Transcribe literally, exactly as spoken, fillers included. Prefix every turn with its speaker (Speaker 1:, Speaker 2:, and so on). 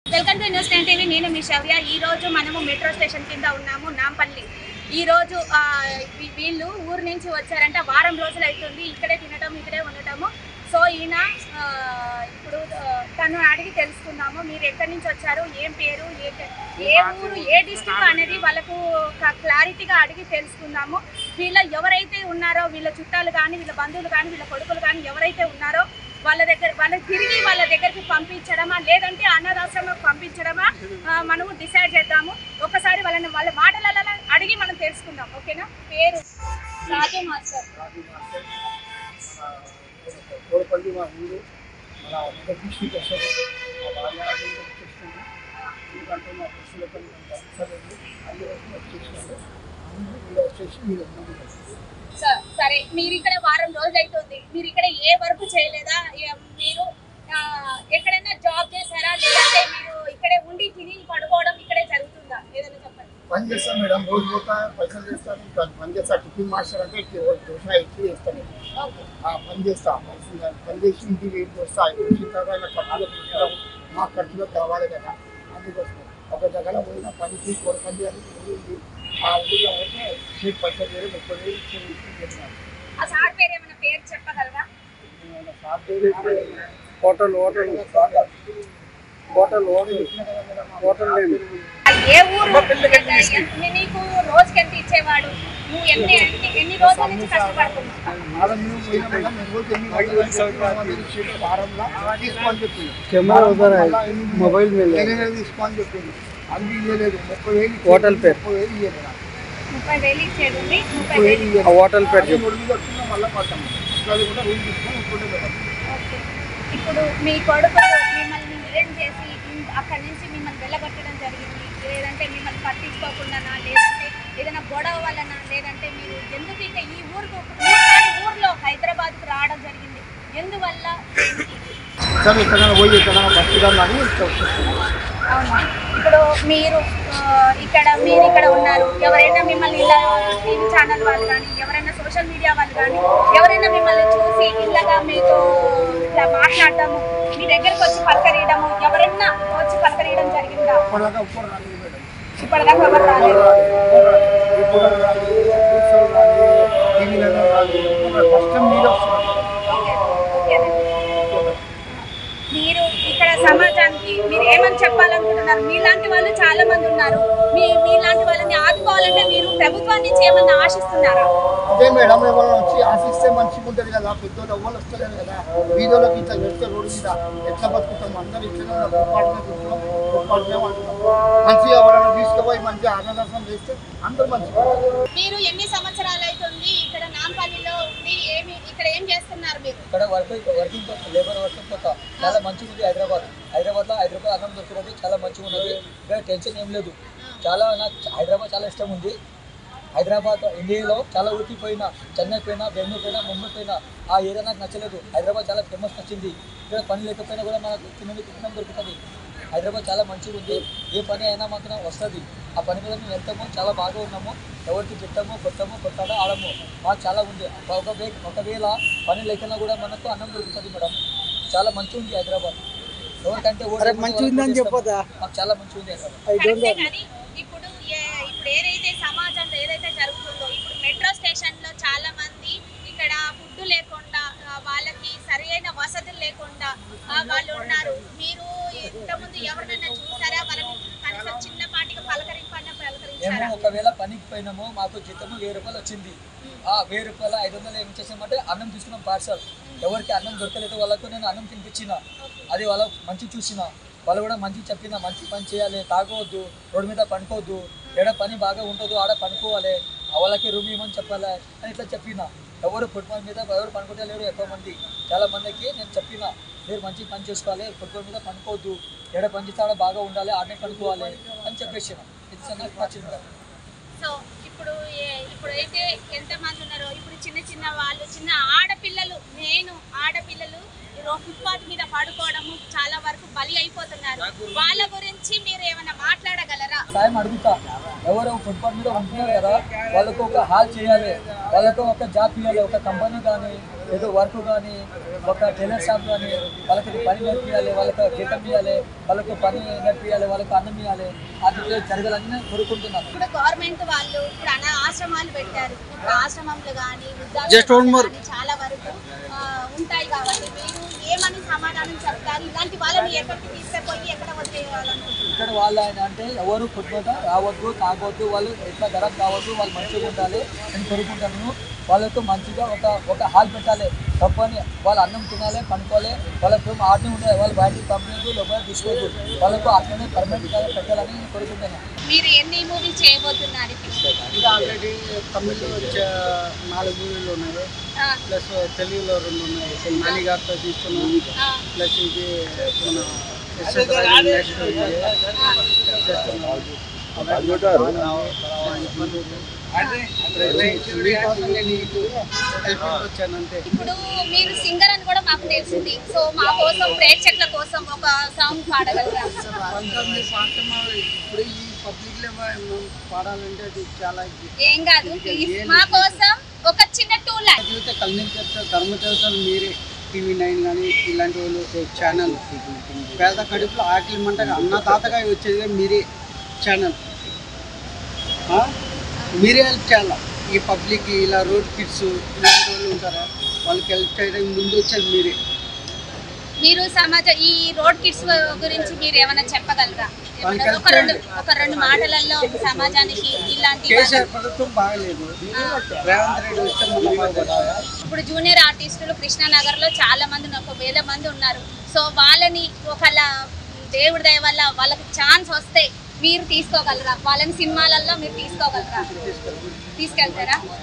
Speaker 1: Welcome to News Nine TV. నేను మీ శవ్య. ఈరోజు మనము మెట్రో స్టేషన్ కింద ఉన్నాము, నాంపల్లి. ఈరోజు వీళ్ళు ఊరు నుంచి వచ్చారంటే వారం రోజులు అవుతుంది ఇక్కడే తినటం, ఇక్కడే ఉండటము. సో ఈయన ఇప్పుడు తను అడిగి తెలుసుకుందాము, మీరు ఎక్కడి నుంచి వచ్చారు, ఏం పేరు, ఏ ఏ ఊరు, ఏ డిస్ట్రిక్ట్ అనేది వాళ్ళకు క్లారిటీగా అడిగి తెలుసుకుందాము. వీళ్ళ ఎవరైతే ఉన్నారో వీళ్ళ చుట్టాలు కానీ, వీళ్ళ బంధువులు కానీ, వీళ్ళ కొడుకులు కానీ ఎవరైతే ఉన్నారో వాళ్ళ దగ్గర వాళ్ళని తిరిగి వాళ్ళ దగ్గరికి పంపించడమా లేదంటే అనాథాశ్రమకు పంపించడమా మనము డిసైడ్ చేద్దాము. ఒకసారి వాళ్ళని వాళ్ళ మాటలలో అడిగి మనం తెలుసుకుందాం. ఓకేనా? పేరు రాజు మాస్టర్.
Speaker 2: కోరపల్లి మా ఊరు, మన డిస్ట్రిక్ట్ వస్తుంది. మా బాగా చూస్తున్నాను ఎందుకంటే మా పశువులతో అన్ని వచ్చేసినారు. అందరూ వచ్చేసి మీరు
Speaker 1: సరే, మీరు ఇక్కడ వారం రోజులు అవుతుంది, మీరు ఇక్కడ ఏ వర్క్ చేయలేదా? మీరు ఎక్కడైనా జాబ్ చేశారా లేదంటే మీరు ఇక్కడే ఉండి తిని పడుకోవడం ఇక్కడే జరుగుతుందా? ఏదైనా చెప్పండి.
Speaker 2: పని చేస్తాను మేడం, రోజు పోతా పైసలు చేస్తాను, పని చేస్తా. టిఫిన్ మాస్టర్ అంటే దోశ ఇడ్లీ చేస్తాను, పని చేస్తా. పని చేసి ఇంటికి వెయిట్ చేస్తా. వచ్చిన తర్వాత ఖర్చులో మా ఖర్చులో కావాలి కదా, అందుకోసం ఒక దగ్గర పోయిన పనికి కోరపల్లి అని ఉంది. ఆ ఊళ్ళో అయితే మీకు పైసలు వేలు ముప్పై వేలు ఇచ్చి
Speaker 1: ఆ సార్ పేరు ఏమైనా పేరు చెప్పగలరా?
Speaker 2: సార్ పేరు hotel hotel hotel hotel hotel లేదు.
Speaker 1: ఏ ఊరు నీకు రోజుకి ఎంత ఇచ్చేవాడు? నువ్వు ఎన్ని ఎన్ని రోజుల నుంచి కష్టపడుతున్నావు?
Speaker 2: మొబైల్ తీసుకోని చెప్పింది, అది ఇవ్వలేదు. ముప్పై వేలు
Speaker 3: హోటల్ పేరు
Speaker 2: ముప్పై వేలు ఇవ్వలేదు.
Speaker 1: ముప్పై వేలు ఇచ్చేది ముప్పై వేలు
Speaker 3: హోటల్ పేరు
Speaker 2: వచ్చినా మళ్ళీ పడతాము. అది కూడా రూమ్ తీసుకొని ఇప్పుడు
Speaker 1: ఇప్పుడు మీ కొడుకు మిమ్మల్ని ఏం చేసి అక్కడి నుంచి మిమ్మల్ని వెళ్ళగొట్టడం జరిగింది? లేదంటే మిమ్మల్ని పట్టించుకోకుండానా, లేదంటే ఏదైనా గొడవ వలన, లేదంటే మీరు ఎందుకు ఇక ఈ ఊరుకు ఊర్లో హైదరాబాద్కు రావడం జరిగింది ఎందువల్ల?
Speaker 2: సరే, ఇక్కడ పోయి ఇక్కడ బతుకుదామని.
Speaker 1: అవునా? ఇప్పుడు మీరు ఇక్కడ మీరు ఇక్కడ ఉన్నారు, ఎవరైనా మిమ్మల్ని ఇలా టీవీ ఛానల్ వాళ్ళు కానీ, ఎవరైనా సోషల్ మీడియా వాళ్ళు కానీ ఎవరైనా మిమ్మల్ని చూసి ఇలాగా మీకు ఇట్లా మాట్లాడటము, మీ దగ్గరకు వచ్చి పలకరీయడము, ఎవరైనా వచ్చి పలకరీయడం జరిగిందా? ఇప్పటిదాకా ఎవరు రాలేదు. మీరు ఇక్కడ సమాజానికి మీరు ఏమని చెప్పాలనుకుంటున్నారు? మీలాంటి వాళ్ళు చాలా మంది ఉన్నారు, మీ మీలాంటి వాళ్ళని ఆదుకోవాలంటే మీరు ప్రభుత్వం నుంచి ఏమన్నా ఆశిస్తున్నారా?
Speaker 2: అదే మేడం, ఎవరు వచ్చి ఆశిస్తే మంచిగా ఉంటుంది కదా. పెద్దోళ్ళు ఎవరు వస్తలేదు కదా, వీధులకు ఇట్లా పెడితే రోడ్డు మీద ఎట్లా బతుకుతాం? అందరూ ఇట్లా పొరపాటున కూర్చున్నాం, పొరపాటునే అంటున్నాం. మంచిగా ఎవరైనా తీసుకుపోయి మంచిగా అన్నదానం చేస్తే అందరూ మంచిగా.
Speaker 1: మీరు ఎన్ని సంవత్సరాలు అవుతుంది ఇక్కడ నాంపల్లిలో ఉండి? ఏమి ఇక్కడ ఏం చేస్తున్నారు మీరు?
Speaker 3: ఇక్కడ వర్క్ వర్కింగ్ లేబర్ వర్కింగ్ కొత్త చాలా మంచిగా ఉంది. హైదరాబాద్ హైదరాబాద్ లో హైదరాబాద్ అన్నం దొరుకుతుంది, చాలా మంచిగా ఉన్నది. ఇక్కడ టెన్షన్ ఏం లేదు. చాలా నాకు హైదరాబాద్ చాలా ఇష్టం ఉంది. హైదరాబాద్ ఇండియాలో చాలా ఊరికి పోయినా, చెన్నై పోయినా, బెంగళూరు పోయినా, ముంబై పోయినా ఆ ఏరియా నాకు నచ్చలేదు. హైదరాబాద్ చాలా ఫేమస్ నచ్చింది. ఇక్కడ పని లేకపోయినా కూడా మనకు తినడానికి తినడం దొరుకుతుంది. హైదరాబాద్ చాలా మంచిగా ఉంది. ఏ పని అయినా మాత్రం వస్తుంది. ఆ పని మీద మేము వెళ్తాము, చాలా బాగా ఉన్నాము. ఎవరికి తిట్టాము, కొట్టాము, కొట్టాడో ఆడము, మాకు చాలా ఉంది. ఒక ఒకవేళ పని లేకున్నా కూడా మనకు అన్నం దొరుకుతుంది మేడం. చాలా మంచిగా ఉంది హైదరాబాద్. ఎవరికంటే
Speaker 2: మంచిగా ఉందని చెప్పదా,
Speaker 3: మాకు చాలా మంచిగా ఉంది హైదరాబాద్.
Speaker 1: ఇప్పుడు ఇప్పుడు ఏదైతే సమాజంలో ఏదైతే జరుగుతుందో, ఇప్పుడు మెట్రో స్టేషన్ లో చాలా మంది ఇక్కడ ఫుడ్ లేకుండా, వాళ్ళకి సరైన వసతులు లేకుండా వాళ్ళు ఉన్నారు. మీరు ఇంతకుముందు ఎవరినైనా చూసారా? వాళ్ళని కనీసం చిన్నపాటిగా పలకరింపన్నా పలకరించారా?
Speaker 3: మేము ఒకవేళ పనికి పోయినాము, మాకు జీతము వెయ్యి రూపాయలు వచ్చింది. ఆ వెయ్యి రూపాయలు ఐదు వందలు ఏం చేసామంటే అన్నం తీసుకున్నాం పార్సల్. ఎవరికి అన్నం దొరకలేదు వాళ్ళకు నేను అన్నం తినిపించిన, అది వాళ్ళ మంచి చూసిన, వాళ్ళు కూడా మంచి చెప్పిన, మంచి పని చేయాలి, తాగవద్దు, రోడ్డు మీద పనుకోవద్దు, ఏడ పని బాగా ఉంటుందో ఆడ పనుకోవాలి, వాళ్ళకి రూమ్ ఇవ్వమని చెప్పాలి అని ఇట్లా చెప్పిన. ఎవరు ఫుట్బాల్ మీద ఎవరు పనుకుంటే లేరు. ఎక్కువ మంది చాలా మందికి నేను చెప్పిన, మీరు మంచి పని చేసుకోవాలి, ఫుట్బాల్ మీద పనుకోవద్దు, ఏడ పని చేస్తే ఆడ బాగా ఉండాలి, ఆడనే పనుకోవాలి అని చెప్పేసిన. ఇది సంగతి నచ్చింది.
Speaker 1: సో ఇప్పుడు ఇప్పుడు అయితే ఎంతమంది ఉన్నారో, ఇప్పుడు చిన్న చిన్న వాళ్ళు, చిన్న ఆడపిల్లలు, నేను ఆడపిల్లలు ఫుట్పాత్ మీద పడుకోవడము చాలా వరకు బలి అయిపోతున్నారు. వాళ్ళ గురించి మీరు ఏమైనా మాట్లాడగలరా?
Speaker 3: సాయం అడుగుతా, ఎవరు ఫుట్పాత్ మీద ఉంటున్నారు కదా వాళ్ళకు ఒక హాల్ చేయాలి, వాళ్ళకు ఒక జాబ్ ఇవ్వాలి, ఒక కంపెనీ కానీ ఏదో వర్క్ కానీ ఒక టైలర్ షాప్ కానీ వాళ్ళకి పని నేర్పియాలి, వాళ్ళకి జీతం ఇవ్వాలి, వాళ్ళకు పని నేర్పియాలి, వాళ్ళకు అన్నం ఇవ్వాలి. అది జరగాలని కోరుకుంటున్నాను.
Speaker 1: ఇప్పుడు గవర్నమెంట్ వాళ్ళు ఇప్పుడు అన్న ఆశ్రమాలు పెట్టారు. ఇప్పుడు ఆశ్రమంలో కానీ
Speaker 3: Just one more.
Speaker 1: చాలా వరకు ఆ, ఉంటాయి కాబట్టి మీరు ఏమని సమాధానం చెప్తారు? ఇలాంటి వాళ్ళని ఎక్కడికి తీసుకుపోయి ఎక్కడ వదిలేయాలనుకుంటున్నారు?
Speaker 3: ఇక్కడ వాళ్ళు ఆయన అంటే ఎవరు ఫుట్బాల్ రావద్దు, తాగొద్దు, వాళ్ళు ఎట్లా ధరకు కావద్దు, వాళ్ళు మంచిగా ఉండాలి అని కోరుకుంటాను. వాళ్ళకు మంచిగా ఒక ఒక హాల్ పెట్టాలి, తప్పని వాళ్ళు అన్నం తినాలి, పనుకోవాలి, వాళ్ళకు ఆటనే ఉండాలి, వాళ్ళు బయటికి పంపించదు, లోపల తీసుకోవద్దు, వాళ్ళకు అట్లనే పర్మనెంట్గా పెట్టాలని కోరుకుంటున్నాను.
Speaker 1: మీరు ఎన్ని మూవీ చేయబోతున్నారు?
Speaker 4: ఇది ఆల్రెడీ తమిళ్లో వచ్చే నాలుగు మూవీలు ఉన్నాయి,
Speaker 1: ఆ,
Speaker 4: ప్లస్ తెలుగులో రెండు ఉన్నాయి. నాని గారితో తీస్తున్నాం,
Speaker 1: ఆ,
Speaker 4: ప్లస్ ఇది మన ఎస్ఎస్ రాజు నెక్స్ట్ ఇది చేస్తున్నాం. మీకోసం నేను ఇటు హెల్పింగ్ వచ్చానంటే.
Speaker 1: ఇప్పుడు మీరు సింగర్ అని కూడా మాకు తెలిసింది. సో మా కోసం ప్రేక్షకుల కోసం ఒక సాంగ్ పాడగలరా?
Speaker 4: పంతొమ్మిది పాటలు ఇప్పుడు ఈ పబ్లిక్ లో పాడాలంటే అది చాలా
Speaker 1: ఏం కాదు, ప్లీజ్ మా కోసం ఒక చిన్న టూ లైన్.
Speaker 4: చూస్తే కళ్యాణ్ చేస్తారు, ధర్మ చేస్తారు మీరే. టీవీ నైన్ కానీ ఇలాంటి వాళ్ళు ఛానల్ పేద కడుపులో ఆకలి మంటగా అన్నదాతగా వచ్చేది మీరే ఛానల్. మీరే హెల్ప్ చేయాలి ఈ పబ్లిక్. ఇలా రోడ్ కిడ్స్ ఇలాంటి వాళ్ళు ఉంటారా, వాళ్ళకి హెల్ప్ చేయడానికి ముందు వచ్చేది మీరే.
Speaker 1: మీరు సమాజ ఈ రోడ్ కిడ్స్ గురించి మీరు ఏమైనా చెప్పగలరా? ఏమన్నా ఒక రెండు ఒక రెండు మాటలలో సమాజానికి ఇలాంటి
Speaker 4: కేసీఆర్ ప్రభుత్వం బాగలేదు, రేవంత్ రెడ్డి వస్తే మనం బాగుపడాలి.
Speaker 1: ఇప్పుడు జూనియర్ ఆర్టిస్టులు కృష్ణానగర్ లో చాలా మంది ఒక వేల మంది ఉన్నారు. సో వాళ్ళని ఒకళ్ళ దేవుడి దయ వల్ల వాళ్ళకి ఛాన్స్ వస్తే మీరు తీసుకోగలరా? వాళ్ళని సినిమాలలో మీరు తీసుకోగలరా? తీసుకెళ్తారా?